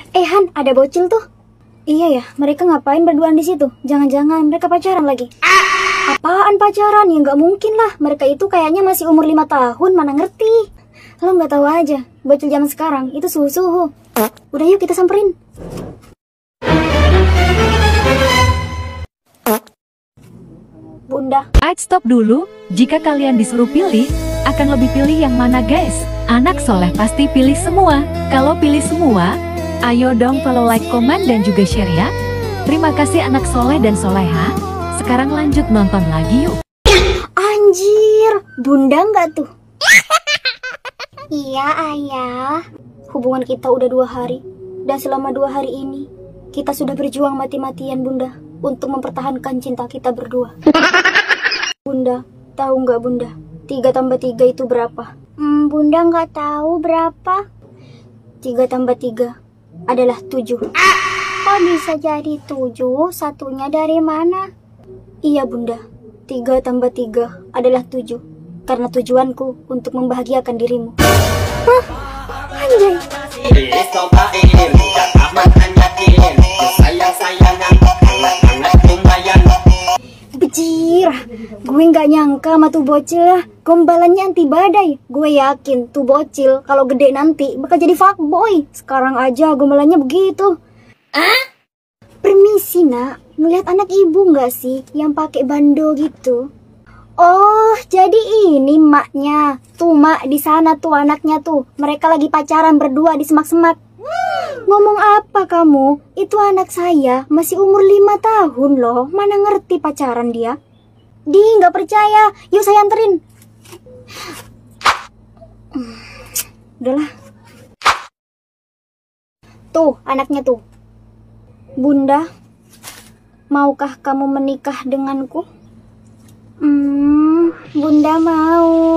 Han, ada bocil tuh. Iya ya, mereka ngapain berduaan di situ? Jangan-jangan mereka pacaran lagi. Apaan pacaran? Ya nggak mungkin lah. Mereka itu kayaknya masih umur 5 tahun, mana ngerti. Lo nggak tahu aja, bocil zaman sekarang itu suhu-suhu. Udah yuk kita samperin. Bunda. Stop dulu, jika kalian disuruh pilih, akan lebih pilih yang mana guys? Anak soleh pasti pilih semua. Kalau pilih semua, ayo dong follow, like, komen, dan juga share ya. Terima kasih anak soleh dan soleha. Sekarang lanjut nonton lagi yuk. Anjir, bunda nggak tuh? Iya ayah. Hubungan kita udah 2 hari. Dan selama 2 hari ini, kita sudah berjuang mati-matian bunda untuk mempertahankan cinta kita berdua. Bunda, tahu nggak bunda? 3 tambah 3 itu berapa? Bunda nggak tahu berapa. 3 tambah 3 adalah 7. Kok bisa jadi 7? Satunya dari mana? Iya bunda, 3 tambah 3 adalah 7. Karena tujuanku untuk membahagiakan dirimu. Hah? Anjay. Bejirah, gue nggak nyangka sama tuh bocil. Gombalannya anti badai. Gue yakin tuh bocil kalau gede nanti bakal jadi fuckboy. Sekarang aja gombalannya begitu. Permisi nak, ngeliat anak ibu nggak sih yang pakai bando gitu? Oh, jadi ini maknya. Tuh mak di sana tuh anaknya tuh. Mereka lagi pacaran berdua di semak-semak. Ngomong apa kamu? Itu anak saya masih umur 5 tahun loh. Mana ngerti pacaran dia? Di nggak percaya. Yuk saya anterin. Udahlah. Tuh anaknya tuh. Bunda, maukah kamu menikah denganku? Bunda mau.